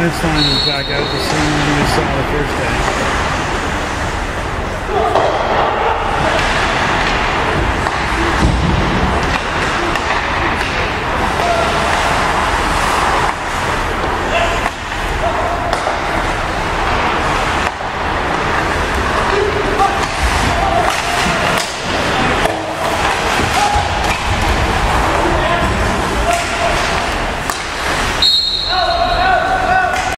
it's fine. It's back out the same one we saw the first day.